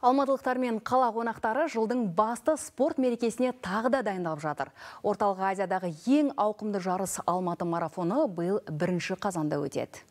Алматылықтар мен қала қонақтары жылдың басты спорт мерекесіне тағы да дайындалып жатыр. Орталық Азиядағы ең ауқымды жарыс Алматы марафоны биыл 1 қазанда өтеді.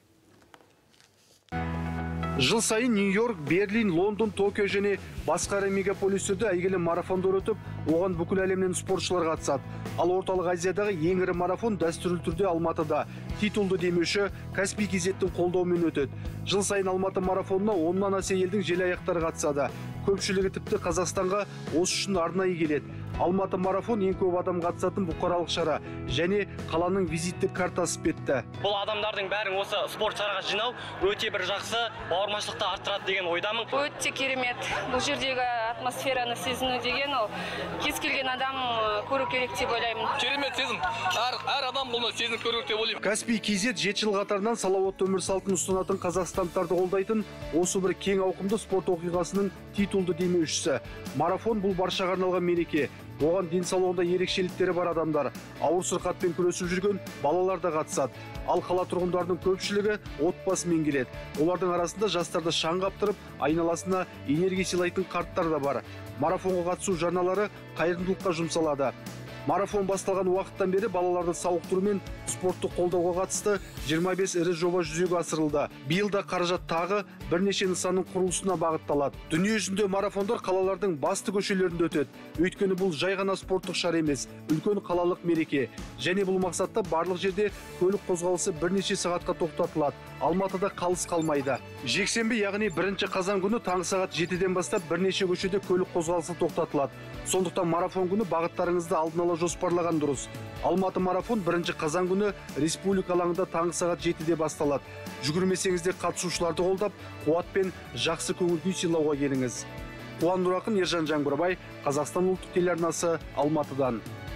Жыл сайын Нью-Йорк, Берлин, Лондон, Токио және басқа ірі мегаполистерде әйгілі марафондар өтіп, оған бүкіл әлемнен спортшылар қатысады. Ал орталық Азиядағы ең ірі марафон дәстүрлі түрде Алматыда титулды демеуші Каспий Кз-тің қолдауымен өтеді. Жыл сайын Алматы марафонына 10-нан аса елдің желаяқтары қатысады. Көпшілігі тіпті Қазақстанға осы үшін арнайы келеді. Алматы марафон ең көп адам қатысатын бұқаралық шара және қаланың визиттік картасы бетті. Бұл адамдардың бәрін осы спорт шараға жинау өте бір жақсы бауырмашылықты арттырады деген ойдамын. Өте керемет. Бұл жердегі атмосфераны сезіну деген ол кез келген адам көру керек деп ойлаймын. Керемет сезім. Әр адам бұны сезініп көру керек деп ойлаймын. Каспий Кз 7 жыл қатарынан салауатты өмір салтын ұстанатын қазақстандықтарды қолдайтын осы бір кең ауқымды спорт оқиғасының титулды демеушісі. Марафон бұл баршаға арналған мереке. Оған денсаулығында ерекшеліктері бар адамдар, ауыр сырқатпен күресіп жүрген балалар да қатысады. Ал қала тұрғындарының көпшілігі отбасымен келеді. Олардың арасында жастарды шаңғаптырып, айналасына энергия сыйлайтын қарттар да бар. Марафонға қатысу жарналары қайырымдылыққа жұмсалады. Марафон басталған уақыттан бері балаларды сауықтыру мен спортты қолдауға қатысты 25 ірі жоба жүзеге асырылды. Биыл да қаражат тағы бірнеше нысанның құрылысына бағытталады. Дүние жүзінде марафондар қалалардың басты көшелерінде өтеді. Өйткені бұл жай ғана спорттық шара емес, үлкен қалалық мереке. Және бұл мақсатта барлық жерде көлік қозғалысы бірнеше сағатқа тоқтатылады. Алматыда қалыс қалмайды. Жексенбі, яғни 1 қазан күні таңғы сағат 7-ден бастап бірнеше көшеде көлік қозғалысы тоқтатылады. Сондықтан марафон күні бағыттарыңызды алдын ала жоспарлаған дұрыс. Алматы марафон 1 қазан күні республика алаңында таңғы сағат 7-де басталады. Жүгірмесеңізде қатысушыларды қолдап, қуат пен жақсы көңіл күй сыйлауға келіңіз. Қуан Нұрақын, Ержан Жаңбырбай, Қазақстан ұлттық телеарнасы, Алматыдан.